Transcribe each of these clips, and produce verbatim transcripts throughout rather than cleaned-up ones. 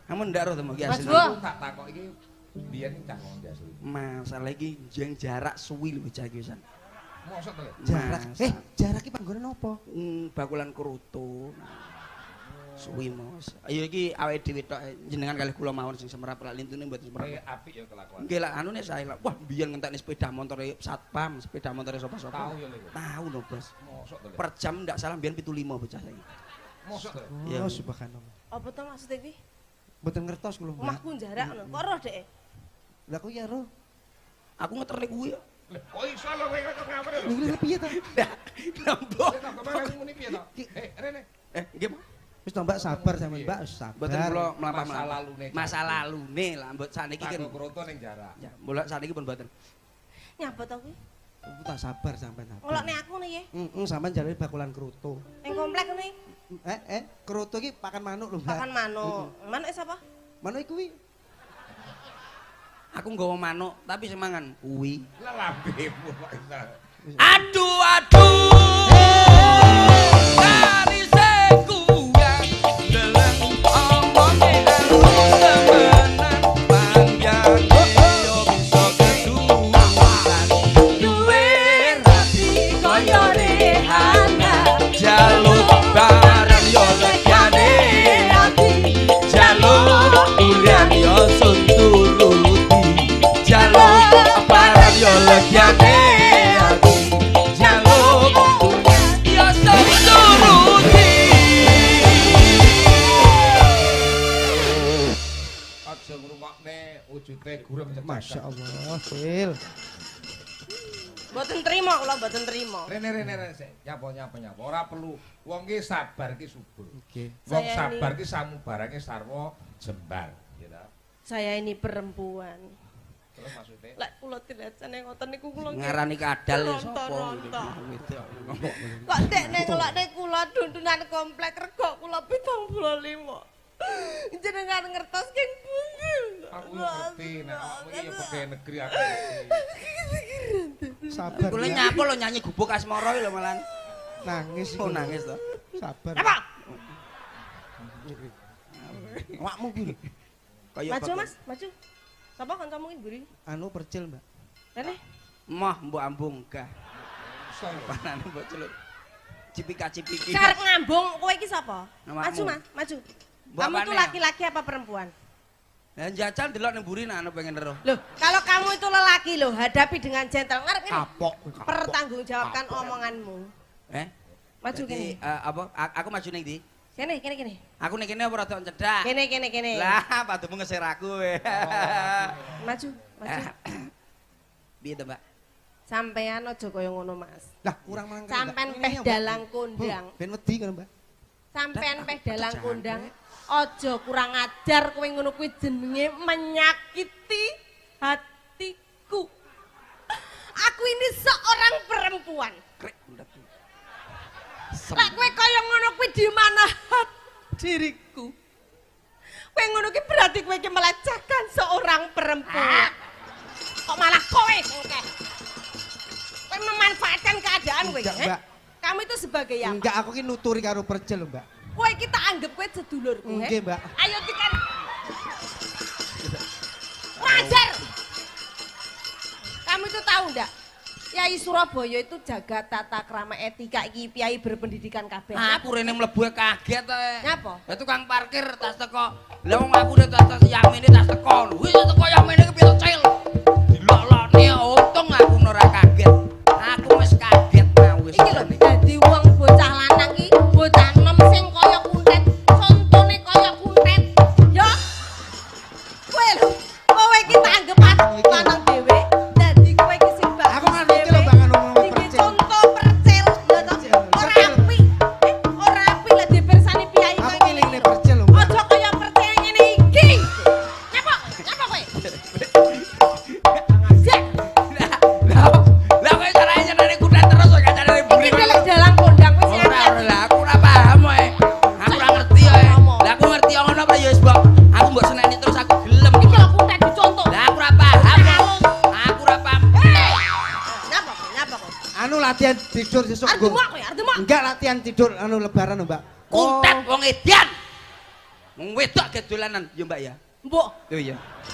Amun ndak ro temu iki asli. Tak takok iki biyen cah ngondi asli. Masalah iki jeng jarak suwi lho cah iki san. Mosok to. Jarak. Eh, jarak iki panggonan apa? Hmm, bakulan kerutu. Suwi Mas. Ayo iki awake dhewe tok jenengan kalih kula mawon sing semerap lak lintune mboten semerap. Eh apik ya kelakuan. Nggih lak anune sae lak. Wah, biyen ngentekne sepeda motore satpam, sepeda motore sapa-sapa. Tahu ya lho. Tahu lho, Bos. Mosok to. Per jam ndak salah biyen pitu lima bocah saiki. Mosok to. Oh, subhanallah. Apa to maksud iki? Mboten ngertos kula. Omahku jarak ngono. Kok roh Dek? Lah kok ya roh. Aku ngeterne kuwi ya. Kok iso lho kowe kok ngapure lho. Lha piye to? Nambah. Kok kemarin muni piye to? Eh, rene. Eh, nggih, Mas. Wis to Mbak sabar sampean Mbak, wis sabar. Mboten kula mlampah Masa lalune. Masa lalune lah mbok saniki kan. Karo kroto ning jarak. Ya, mbok saniki pun mboten. Nyabot to kuwi? Aku tak sabar sampean. Ngolokne aku nih ya. Heeh, sampean jalane bakulan kruto. Ning komplek ngene. Eh, eh, kruto iki pakan manuk lho, Mbak. Pakan manuk. Manuk sapa? Manuk kuwi. Aku nggawa manuk tapi sing mangan kuwi. Lah lambemu kok iso. Aduh aduh. Kari sekuang deleng omongke alus temenan panjang yo bisa keduwan duwe rati kaya rehana jaluk bareng yo lekyane ati jaluk urian yo sunturuti jaluk bareng yo lekyane ati jaluk yo sunturuti. Aja ngrungokne wujude gurem cecak. Masya Allah, Sil. Mboten trima kula mboten trima. Rene rene rene sik. Nyapa nyapa nyapa. Ora perlu. Wong ki sabar ki subur. Oke. Wong Saya sabar ki samubarake sarwa jembar, gitu. Saya ini perempuan. Terus maksudnya Lek kula diracane ngoten niku kula Ngarani kadal ya sapa Ronta-ronta. gitu. Kok dekne ngelokne kula dundunan komplek rego kula pitung puluh lima. Jenengan ngertos keng bungi. aku ngerti nek awakmu iki ya pegawai negeri aku ngerti. Sabar. Kula ya. nyapa lho nyanyi gubuk asmara lho malan. Nangis Oh iku. nangis to. Sabar. Apa? Awakmu ki lho. Kaya Maju bakal- Mas, maju. Sapa kancamu ki mburi? Anu percil, Mbak. Rene. Mah mbok ambung gah. Panane mbok celuk. Cipika-cipiki. Karep ngambung kowe iki sapa? Awakmu. Maju Mas, maju. Mbok Kamu apane tuh ya? laki-laki apa perempuan? Lah jajal delok ning mburi nek pengen ero. Loh, kalau kamu itu lelaki loh, hadapi dengan gentle. Ngarep ini. Kapok. kapok. Pertanggungjawabkan omonganmu. Eh? Maju Jadi, kene. eh, apa a- aku maju ning ndi? Kene, kene, kene. Aku ning kene apa rada cedhak? Kene, kene, kene. Lah, padumu ngeser aku. we. Maju, maju. Piye to, Mbak? Sampean aja kaya ngono, Mas. Lah, kurang mangkel. Sampean Mbak. peh Ini ya, Mbak. dalang kondang. Hmm, Ben wedi kan, Mbak. Sampean Dan peh aku dalang kejangan, kondang. we. Aja kurang ajar kowe ngono kuwi jenenge menyakiti hatiku. Aku ini seorang perempuan. Krek ndak. Lek kowe kaya ngono kuwi di mana diriku. Kowe ngono kuwi berarti kowe iki melecehkan seorang perempuan. Kok malah kowe engke. Kowe memanfaatkan keadaan kowe. Enggak, eh? Mbak. Kamu itu sebagai apa? Enggak, aku ki nuturi karo percil, Mbak. Kowe kita anggap kowe sedulurku. eh? Nggih, Mbak. Ayo dikan. Wajar. Kamu itu tahu enggak? Yai Surabaya itu jaga tata krama etika iki piai berpendidikan kabeh. Aku rene mlebu kaget to. Nyapa? Ya tukang parkir tas teko. Lah wong aku udah tas tas yang ini tas teko. Wis teko yang ini ke piye cil. Dilolone untung aku ora kaget. Aku wis kaget nah wis. Iki lho dadi wong bocah lanang iki bocah enom sing kaya kuntet, contone kaya kuntet. Ya. Kowe lho, kowe iki tak anggap lanang dhewe. Dadi kowe iki sing bagus. Aku ngerti iki lho, Mbak, ngomong Iki percil. contoh percil, lho to. Ora apik. Eh, ora apik lah dipersani piyai Aku kaya pilih ngene. nek percil lho, Mbak. Aja kaya percil ngene iki. Nyapa? Nyapa kowe? Jek. Lah lah kowe carane nyeneni kuda terus kok kacane mburi. Iki lek dalang kondang kowe sing Ora ora hati-hati. lah aku ora paham kowe. Aku ora ngerti kowe. Lah aku ngerti ngono apa ya wis mbok. Aku mbok seneni terus aku gelem. Iki lho kuntet dicontoh. Lah aku ora paham. Aku ora paham. Nyapa kowe? Nyapa kowe? Anu latihan tidur sesuk Arep nggo. demok kowe, arep demok. Enggak latihan tidur anu lebaran lho, Mbak. Kuntet wong edan. Wong wedok ge dolanan ya Mbak ya. Mbok. Oh iya.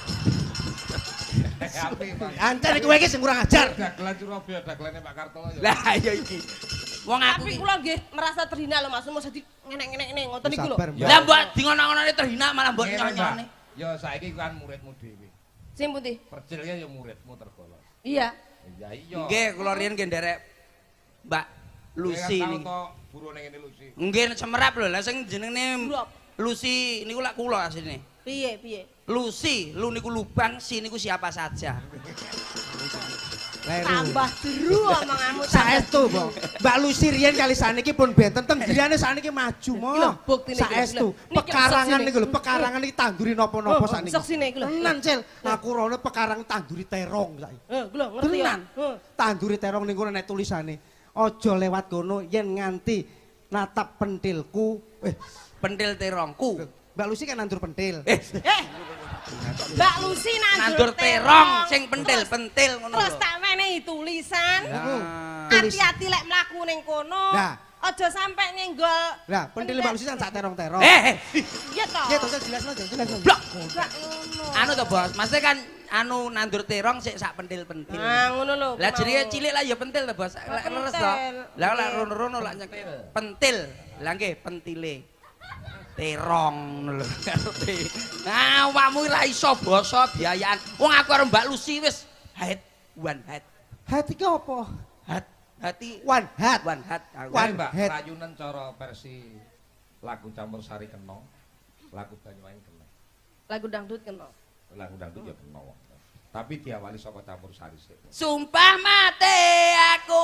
Api, Pak. Ancen iki kowe iki sing kurang ajar. Dagelan Surabaya, dagelane Pak Kartono ya. Lah iya iki. Wong aku Tapi ki. kula nggih merasa terhina lho Mas, mesti di ngenek-ngenek ngene ngoten iki lho. Sabar, Mbak. Lah mbok dingono-ngonone terhina malah mbok Ngene, Mbak. nyonyone. Ya saiki kan muridmu dhewe. Sing putih. Percilnya ya muridmu tergolong. Iya. Ya iya. Nggih, kula riyen nggih nderek Mbak Lucy niki. niki. Tahu burune ngene Lucy. Nggih semerap lho, lah sing jenenge Brop. Lucy niku lak kula asline. Piye, piye? Lucy, lu niku lubang, si niku siapa saja. Leru. Tambah jeru omonganmu. Saestu, Mbok. Mbak Lucy riyen kali saniki pun benten teng griyane saniki maju Iki mo. lho, buktine iki lho. Saestu. Niki Pekarangan sok niku lho, sini. pekarangan iki tangguri napa-napa Oh, saniki. sok sini iki lho. Tenan, Cil. Aku rono pekarang tangguri terong saiki. Heh, lho ngerti ya. Tenan. Tangguri terong niku nek tulisane, aja lewat kono yen nganti natap pentilku. Eh, Pentil terongku. Mbak Lucy kan nandur pentil. Eh, Eh. Mbak Lucy nandur nandur terong sing pentil-pentil ngono Terus lho. tak menehi tulisan. Nah. Hati-hati lek mlaku ning kono. Nah. Aja sampe nyenggol. Lah, pentil Mbak Lucy kan sak terong-terong. Eh, eh. Iya toh. Iya, to jelasno, jelasno. Blok. Enggak ngono. Anu to, Bos. Maksudnya kan anu nandur terong sik sak pentil-pentil. Nah, ngono lho. Lah mau. jenenge cilik lah ya pentil to, Bos. Lek pentil. leres to. Lah lek Iya. rono-rono lak nyekel pentil. Lah nggih pentile. Terong ngono lho. Ngerti. Nah, awakmu ra iso basa biayaan. Wong aku karo Mbak Lucy wis head one head. Hati ki apa? Hat hati One hat. one hat. Aku. One Mbak, head. rayunan cara versi lagu campur sari kena, lagu Banyuwangi kena. Lagu dangdut kan, Pak. Lagu dangdut ya kena. Tapi diawali saka campur sari sik. Sumpah mati aku.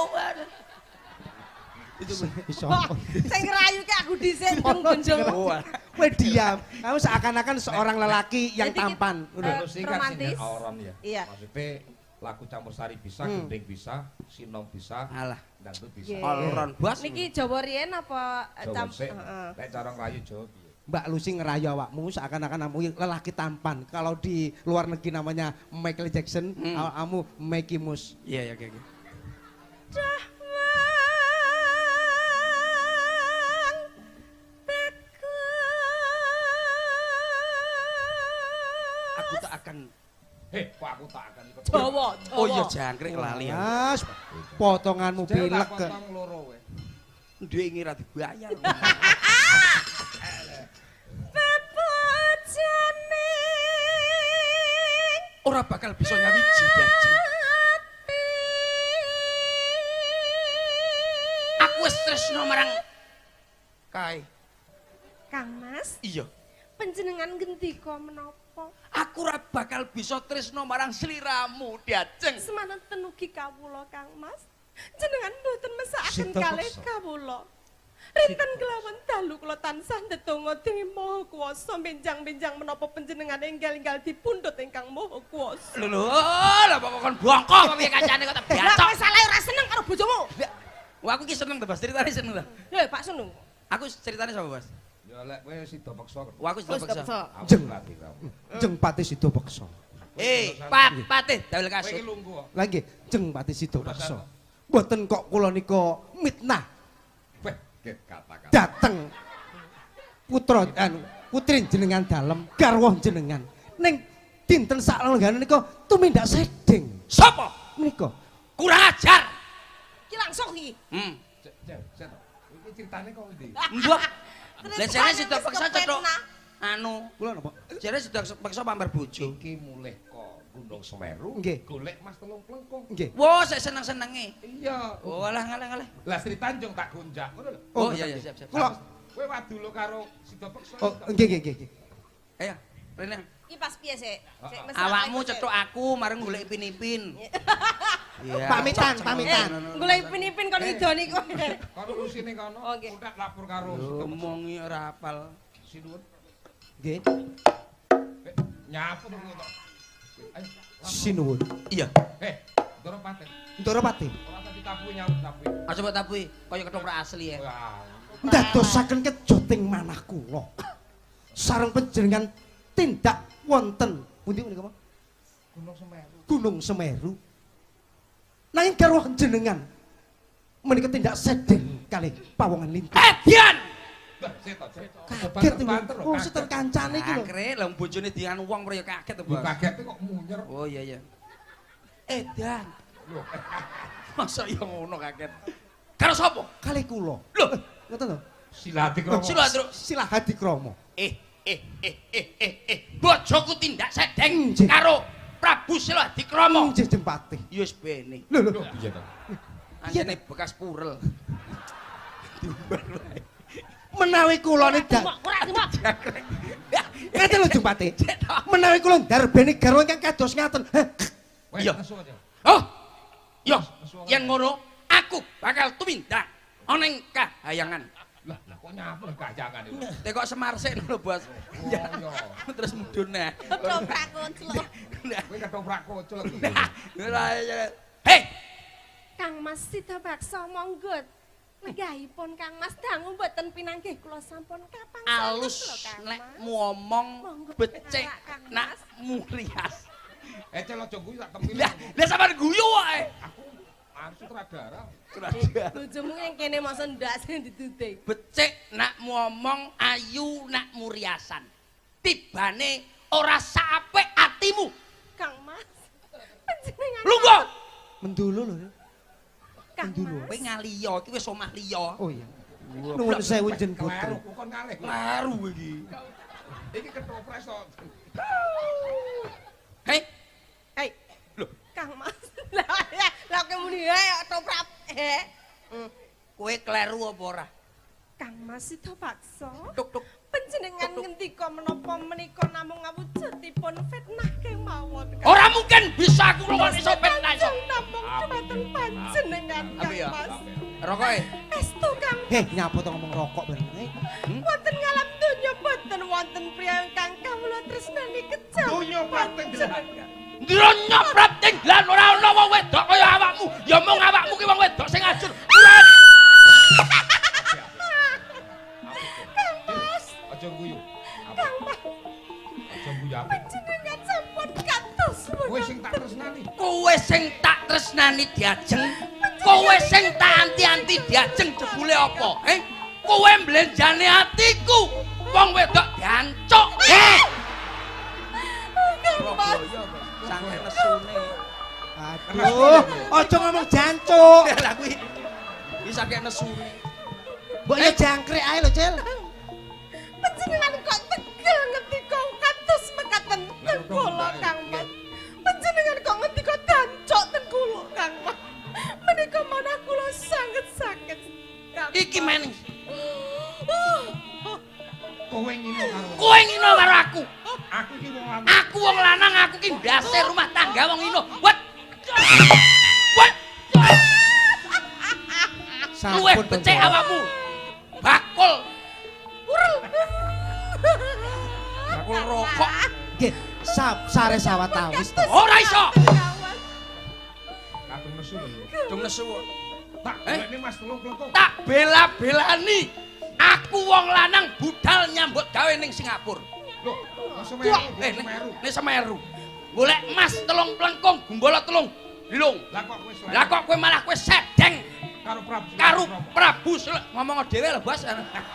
Itu iso. Kok sing ngerayu ki aku dhisik gendong. Kowe diam. Kamu seakan-akan seorang lelaki yang Jadi kita- tampan. Udah. Eh, Terus kan romantis. sini auron ya. Iya. Maksudnya lagu campur sari bisa, Hmm. gending bisa, sinom bisa, Alah, dangdut bisa. Iya. all-round bos. Niki Jawa riyen apa eh, Jawa cam sik. heeh. Nek cara ngerayu Jawa piye? Mbak Lucy ngerayu awakmu seakan-akan kamu lelaki tampan. Kalau di luar negeri namanya Michael Jackson, Hmm. kamu Mickey Mouse. Iya ya kayak gitu. Aku tak akan. Heh, kok aku tak akan ikut. Jawa. Oh iya Jawa. jangkrik lali ya. Mas, potonganmu Jel tak pilek ke. potong loro we. Duwe ngira dibayar. Ora bakal bisa nyawiji janji. Aku wis tresno marang kae. Kang Mas, Iya. panjenengan gendika menapa? Aku ora bakal bisa tresno marang sliramu, Diajeng. Semanten ugi kawula Kang Mas. Jenengan mboten mesakaken Sita kalih peksa. kawula. Rinten kelawan dalu kula tansah ndedonga dening Maha Kuwasa benjang-benjang menapa panjenengan enggal-enggal dipundhut ingkang Maha Kuwasa. Lho lho, lha kok kon bongko kok piye kancane kok tak Lah biacok. kowe salah ora seneng karo bojomu. Wah aku ki seneng to, Bos. Ceritane seneng lho. Lho Pak Sunung. Aku ceritane sapa, Bos? Ya lek kowe sida peksa. Wah aku sudah Wis paksa. kepeksa. Aku Jeng. latih kamu. Jeng Pati Sido Beksa. Eh, Pat, Patih, dawel Kowe iki kasut. lungguh kok. Lagi Jeng Pati Sido Beksa. Mboten kok kula nika mitnah Weh, get kata-kata. dateng putra anu putri jenengan dalem garwa jenengan ning dinten sak lengganan nika tumindak sedeng Sopo? menika. Kurang ajar. Ki langsung iki. Hmm. Cek, cek, cek. Iki ceritane kok ndi? Mbok. Lah jane Terus sudah wis paksa cetok. kepetna. Anu, Kula napa? jane sudah paksa pamer bojo. Iki mulih kok Gunung Semeru. Nggih. Golek Mas Telung Plengkung. Nggih. Wah, saya seneng-senenge. Iya. Oh, alah ngalah ngalah. Lah Sri Tanjung tak gonjak ngono lho. Oh, Oh, iya nggih. iya siap siap. Kula Kowe wadu lo karo Sida Peksa. oh nggih nggih nggih. Ayo, Rene. Iki pas piye sik? Sik mesra Awakmu lagi, Sik. cetok aku mareng golek ipin-ipin. Iya. Pamitan, cocok. pamitan. Eh, golek ipin-ipin kon ngidoni kowe. Kono lusine kono. Oh, nggih. Udah lapor karo Sida Peksa. Ngomongi ora apal. Sinuwun. Nggih. Eh, Nyapu to kok. Ayo. Sinuwun. Iya. Eh, Ndoro Paten. Ndoro Pati. Ora tadi tapu nyapu tapu. Aja mbok tapui, kaya ketoprak asli ya. Wah. Ndadosaken kejoting manah kula. Sareng panjenengan tindak wonten pundi menika, Pak? Gunung Semeru. Gunung Semeru. Nanging garwa jenengan menika tindak sedeng kalih pawongan lintu. Eh, Dian! Kaget iki. Oh, seter kancane iki lho. Akhire lah bojone dian wong kaya kaget to, Bos. Kaget kok munyer. Oh iya iya. Edan. Lho. Masa ya ngono kaget. Karo sapa? Kali kula. Lho, Ngoten lho. Silati kromo. Sila, Truk. Silah hadi kromo. Eh, eh, eh, eh, eh, eh. Bojoku tindak sedeng Nggih. karo Prabu Silah Dikromo. Nggih Jempati. Ya wis bene. Lho lho. Iya to. Anjene bekas purel. Diumbar wae. Menawi kula niku Ora dimak. ngeten lho Jempati. Menawi kula ndarbeni garwa ingkang kados ngaten. Wes Iya. nesu aja. Oh. Yo, yen ngono aku bakal tumindak ana ing kahayangan. Lah, lah kok nyapa kajangan iki. Teh kok Semar sik lho, Bos. Oh iya. Terus mudun nah. Ketoprak kuncluk. Kowe ketoprak kocel iki. Hei, Kang Mas Sida Baksa monggo. Legahipun Kang Mas dangu mboten pinanggih kula sampun kapang alus lho, Kang nek Mas. ngomong Monggo becek Kang Mas. nak murias. Eh cel aja kuwi tak tempil. Lah, lah sampean guyu wae. Aku harus sutradara. Bojomu yang kene masa ndak sing dituding. Becik nak ngomong ayu nak muriasan. Tibane ora saapik atimu. Kang Mas. Panjenengan. Lungguh. Mendulu lho. Kang Dulu. Kowe Mas. ngaliya iki wis omah liya. Oh iya. Nuwun sewu jen putri. Kleru kon kalih. Laru iki. Iki ketoprak kok. Hei, Hei, lho, Kang Mas. Lah ya, lah kowe muni ae ketoprak. Eh. Hmm. kowe kleru apa ora? Kang Mas Sida Baksa. Tuk tuk. Panjenengan ngendika menapa menika namung awujudipun fitnah kemawon. Ora mungkin bisa aku nglakoni sopet ta iso. Namung dumateng panjenengan Apa Kang ya? Mas. Rokoke. Estu Kang. Heh, nyapa to ngomong rokok bareng. Eh, Wonten ngalam donya boten wonten priya ingkang kawula tresnani kejam. Donya pating delan. Ndronya prating lan ora ana wong wedok kaya awakmu. Ya mung awakmu ki wong wedok sing ajur. Ulan. Kang Mas, Aja guyu. Kang Mas, Aja guyu apa? panjenengan sampun kados. Kowe sing tak tresnani. Kowe sing tak tresnani diajeng. Kowe sing tak anti-anti diajeng jebule apa? Eh? Kowe mblenjane atiku. Wong wedok gancuk. Eh. Kang Mas. Sange nesune. aduh, aja ngomong jancuk. Lah kuwi bisa kek nesune. Mbok ya jangkrik ae lho, Cil. Panjenengan kok tegel ngendika kados mekaten teng kula Kang Mas. Panjenengan kok ngendika dancuk teng kula Kang Mas. Menika manah kula sanget sakit. Kang Iki Mas. meneh. Kowe ngino karo. Kowe ngino karo aku. Aku iki wong lanang. Aku wong lanang, aku ki ndase rumah tangga wong ngino. Wet. Wet. Luwih Sampun becik awakmu. Bakul. Urel. Bakul rokok. Nggih, sap sare sawatawis to. Ora iso. Kadung nesu lho. Dung nesu. Tak golekne Mas tulung plengkung. Tak bela-belani. Aku wong lanang budal nyambut gawe ning Singapura. Lho, Semeru, Eh, Semeru. ini Semeru. Golek emas telung plengkung, gumbola telung lilung. Lah kok wis Lah kok kowe malah kowe sedeng karo Prabu. karo Prabu Sule- ngomong dhewe lho, Bos.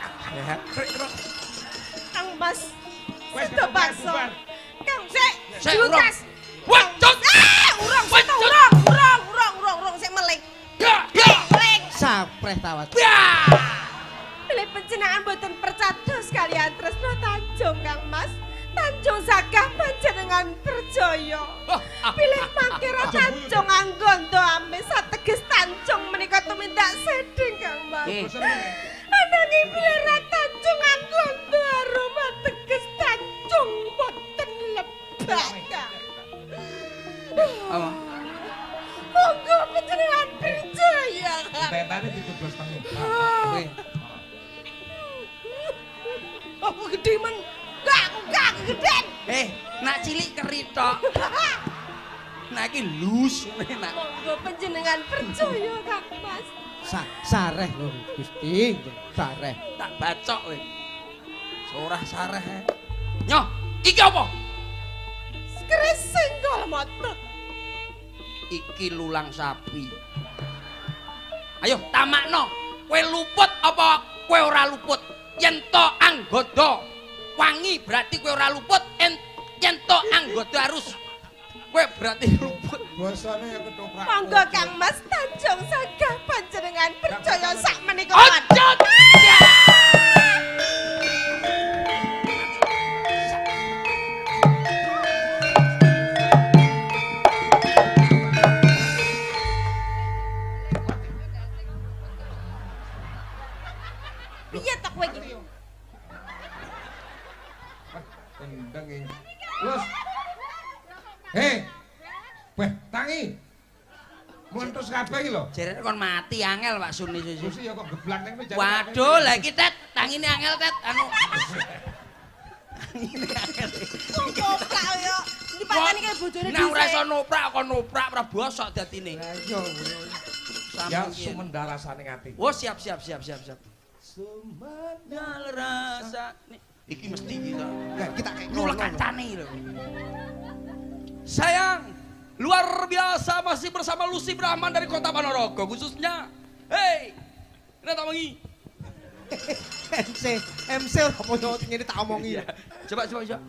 Kang Mas. Wes Sida Baksa. bubar. Kang sik. Sik, Jutas. Wacut. Ah, urang sik to, urang, urang, urang, urang, urang sik melek. Ya, ya. Melek. Sapreh tawat. Ya. Pilih panjenengan boten percados kalian tresna Tanjung Kang Mas. Tanjung sagah panjenengan percaya. Pilih mangkira Tanjung anggondo ame sateges Tanjung menika tumindak sedeng Kang Mas. Ananging pilih ra Tanjung anggondo aroma teges Tanjung boten lebak. Apa? Monggo panjenengan percaya. Tetane ditublas tengah. Kowe Apa gede men? Gak, gak gede. eh, nak cilik keritok. Nah iki lus nak. Monggo panjenengan percaya Kang Mas. Sa sareh lho Gusti, sareh. Tak bacok kowe. Sorah sareh. eh. Nyoh, iki apa? Kresing kal motot. Iki lulang sapi. Ayo tamakno. Kowe luput apa kowe ora luput? yen to anggoda wangi berarti kowe ora luput, yen to anggoda harus kowe berarti luput. Basane ya ketoprak. Monggo Kang Mas Tanjung Sagah panjenengan percaya sak menika. Ojo. Piye to kowe iki? Kendeng iki. Wes. Hei. Weh, tangi. Muntus kabeh iki lho. Jerene kon mati angel Pak Suni susu. Susi ya kok geblak ning meja. Waduh, lah iki Tet, tangine angel Tet, anu. Tangine angel. Koprak yo. Iki pancen iki bojone Nah ora iso noprak kok noprak ora bosok datine. Lah iya. Ya sumendar rasane ati. Oh siap siap siap siap siap. Sumendal rasa. Nih, iki mesti kita. Lah kita kayak Nyulek kancane lho. Sayang, luar biasa masih bersama Lucy Brahman dari Kota Ponorogo khususnya. Hei, ini tak mengi. M C, M C ora podo ngene tak omongi. Coba coba coba.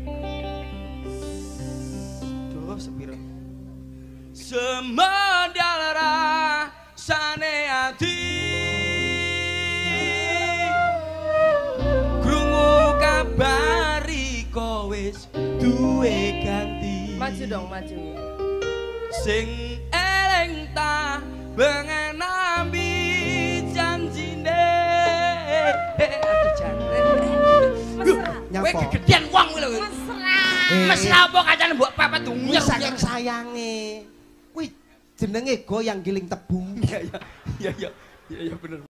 Duh, sepiro. Semendal rasane ati. Krungu kabari kowe wis duwe ganti. Maju dong, maju. Sing eling ta bengen nambi janjine. Aduh jare. Kowe kegedean wong kuwi lho. Mesra. Mesra apa kacane mbok papat Kuwi dunyah. saking sayange. Kuwi jenenge goyang giling tebu. Iya iya. Iya iya. Iya iya bener.